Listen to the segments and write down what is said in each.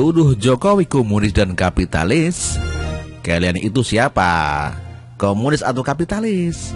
tuduh Jokowi komunis dan kapitalis. Kalian itu siapa? Komunis atau kapitalis?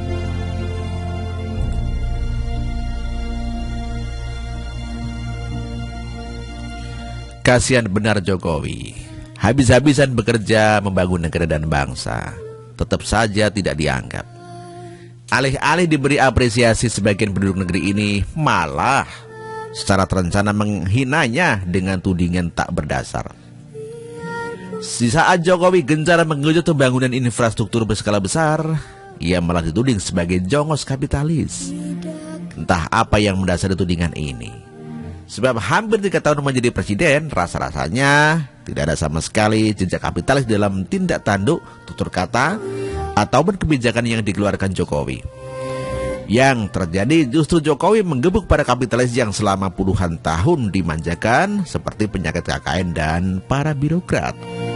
Kasihan benar Jokowi, habis-habisan bekerja membangun negara dan bangsa, tetap saja tidak dianggap. Alih-alih diberi apresiasi sebagian penduduk negeri ini, malah secara terencana menghinanya dengan tudingan tak berdasar. Di saat Jokowi gencar menggenjot pembangunan infrastruktur berskala besar, ia malah dituding sebagai jongos kapitalis. Entah apa yang mendasari tudingan ini. Sebab hampir 3 tahun menjadi presiden, rasa-rasanya tidak ada sama sekali jejak kapitalis dalam tindak tanduk, tutur kata, ataupun kebijakan yang dikeluarkan Jokowi. Yang terjadi justru Jokowi menggebuk para kapitalis yang selama puluhan tahun dimanjakan seperti penyakit KKN dan para birokrat.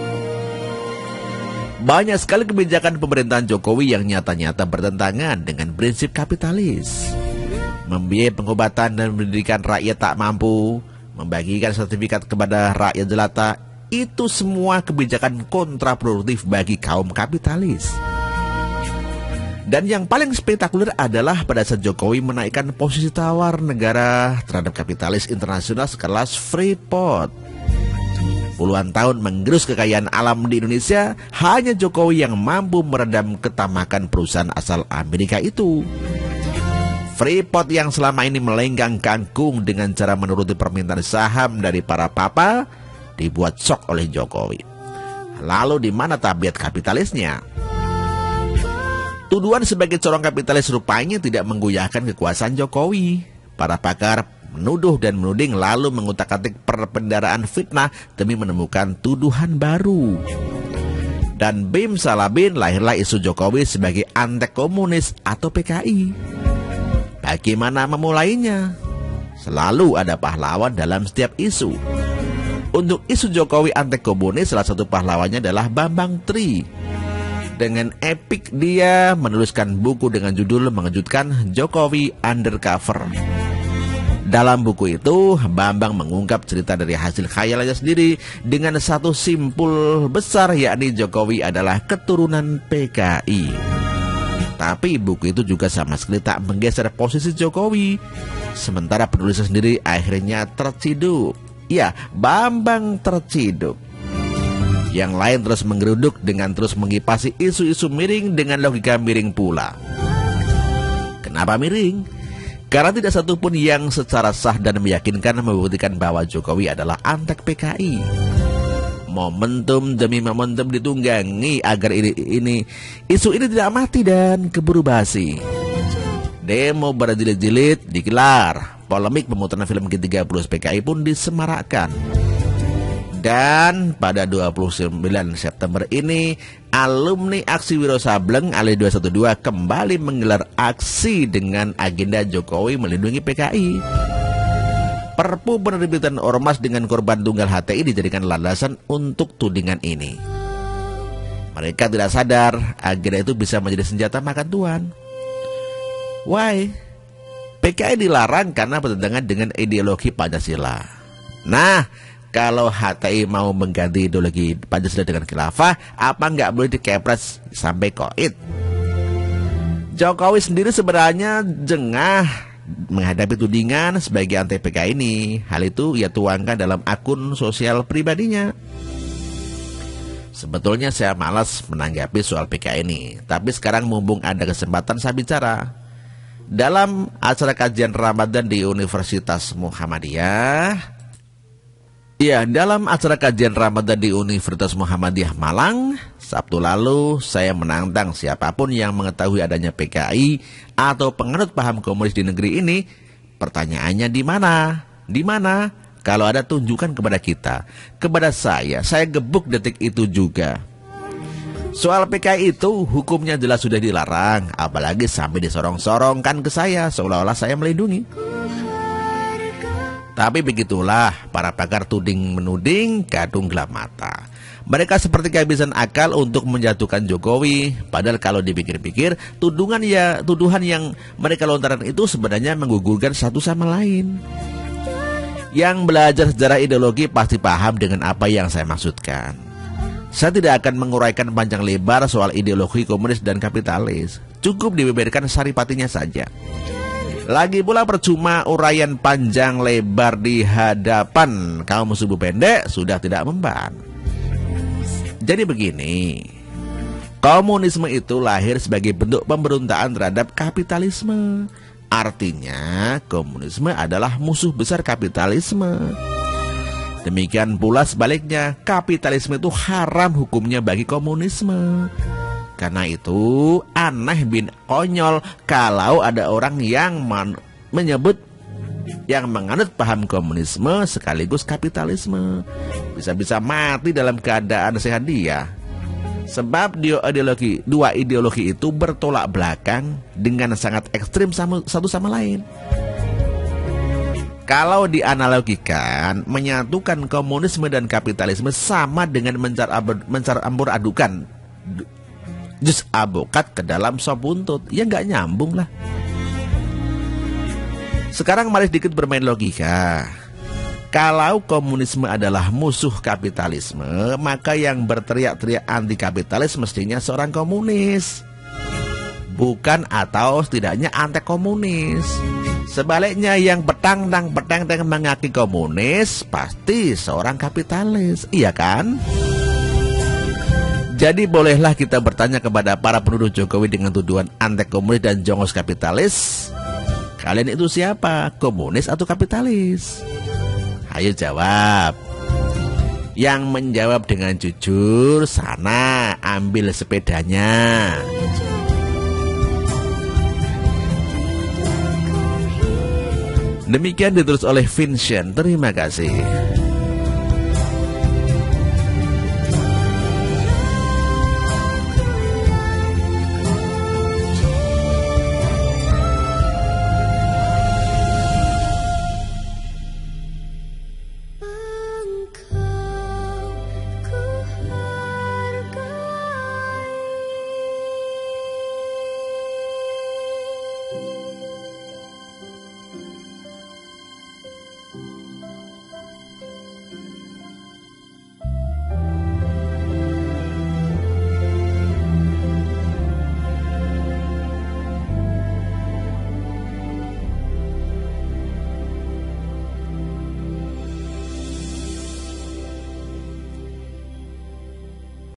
Banyak sekali kebijakan pemerintahan Jokowi yang nyata-nyata bertentangan dengan prinsip kapitalis. Membiayai pengobatan dan pendidikan rakyat tak mampu, membagikan sertifikat kepada rakyat jelata, itu semua kebijakan kontraproduktif bagi kaum kapitalis. Dan yang paling spektakuler adalah pada saat Jokowi menaikkan posisi tawar negara terhadap kapitalis internasional sekelas Freeport. Puluhan tahun menggerus kekayaan alam di Indonesia, hanya Jokowi yang mampu meredam ketamakan perusahaan asal Amerika itu. Freeport yang selama ini melenggang kangkung dengan cara menuruti permintaan saham dari para papa, dibuat shock oleh Jokowi. Lalu di mana tabiat kapitalisnya? Tuduhan sebagai corong kapitalis rupanya tidak menggoyahkan kekuasaan Jokowi. Para pakar menuduh dan menuding lalu mengutak-atik perbendaraan fitnah demi menemukan tuduhan baru. Dan bim salah bin lahirlah isu Jokowi sebagai antek komunis atau PKI. Bagaimana memulainya? Selalu ada pahlawan dalam setiap isu. Untuk isu Jokowi anti komunis, salah satu pahlawannya adalah Bambang Tri. Dengan epik dia menuliskan buku dengan judul mengejutkan Jokowi Undercover. Dalam buku itu, Bambang mengungkap cerita dari hasil khayalannya sendiri dengan satu simpul besar, yakni Jokowi adalah keturunan PKI. Tapi buku itu juga sama sekali tak menggeser posisi Jokowi. Sementara penulisnya sendiri akhirnya terciduk. Ya, Bambang terciduk. Yang lain terus menggeruduk dengan terus mengipasi isu-isu miring dengan logika miring pula. Kenapa miring? Karena tidak satupun yang secara sah dan meyakinkan membuktikan bahwa Jokowi adalah antek PKI. Momentum demi momentum ditunggangi agar isu ini tidak mati dan keburu basi. Demo berjilid-jilid digelar, polemik pemutaran film G30 PKI pun disemarakkan. Dan pada 29 September ini, alumni aksi Wiro Sableng Ali 212 kembali menggelar aksi dengan agenda Jokowi melindungi PKI. Perpu penerbitan ormas dengan korban tunggal HTI dijadikan landasan untuk tudingan ini. Mereka tidak sadar agenda itu bisa menjadi senjata makan tuan. Why? PKI dilarang karena bertentangan dengan ideologi Pancasila. Nah, kalau HTI mau mengganti ideologi Pancasila dengan khilafah, apa nggak boleh dikepres sampai koit? Jokowi sendiri sebenarnya jengah menghadapi tudingan sebagai anti PKI ini. Hal itu ia tuangkan dalam akun sosial pribadinya. Sebetulnya saya malas menanggapi soal PKI ini, tapi sekarang mumpung ada kesempatan saya bicara. Dalam acara kajian Ramadan di Universitas Muhammadiyah, dalam acara kajian Ramadan di Universitas Muhammadiyah Malang, Sabtu lalu saya menantang siapapun yang mengetahui adanya PKI atau penganut paham komunis di negeri ini. Pertanyaannya di mana? Di mana? Kalau ada tunjukkan kepada kita, kepada saya gebuk detik itu juga. Soal PKI itu hukumnya jelas sudah dilarang, apalagi sampai disorong-sorongkan ke saya seolah-olah saya melindungi. Tapi begitulah para pakar tuding menuding kadung gelap mata. Mereka seperti kehabisan akal untuk menjatuhkan Jokowi. Padahal kalau dipikir-pikir, tuduhan yang mereka lontarkan itu sebenarnya menggugurkan satu sama lain. Yang belajar sejarah ideologi pasti paham dengan apa yang saya maksudkan. Saya tidak akan menguraikan panjang lebar soal ideologi komunis dan kapitalis. Cukup dibeberkan saripatinya saja. Lagi pula percuma uraian panjang lebar di hadapan kaum subuh pendek sudah tidak mempan. Jadi begini, komunisme itu lahir sebagai bentuk pemberontakan terhadap kapitalisme. Artinya komunisme adalah musuh besar kapitalisme. Demikian pula sebaliknya, kapitalisme itu haram hukumnya bagi komunisme. Karena itu aneh bin konyol kalau ada orang yang menyebut yang menganut paham komunisme sekaligus kapitalisme. Bisa-bisa mati dalam keadaan sehat dia. Sebab dua ideologi itu bertolak belakang dengan sangat ekstrim satu sama lain. Kalau dianalogikan, menyatukan komunisme dan kapitalisme sama dengan mencampur adukan jus abokat ke dalam sop buntut. Ya nggak nyambung lah. Sekarang mari sedikit bermain logika. Kalau komunisme adalah musuh kapitalisme, maka yang berteriak-teriak anti kapitalis mestinya seorang komunis. Bukan atau setidaknya anti komunis. Sebaliknya yang petang-tang mengaki komunis pasti seorang kapitalis, iya kan? Jadi bolehlah kita bertanya kepada para penduduk Jokowi dengan tuduhan anti komunis dan jongos kapitalis. Kalian itu siapa? Komunis atau kapitalis? Ayo jawab. Yang menjawab dengan jujur, sana ambil sepedanya. Demikian ditulis oleh Vincent. Terima kasih.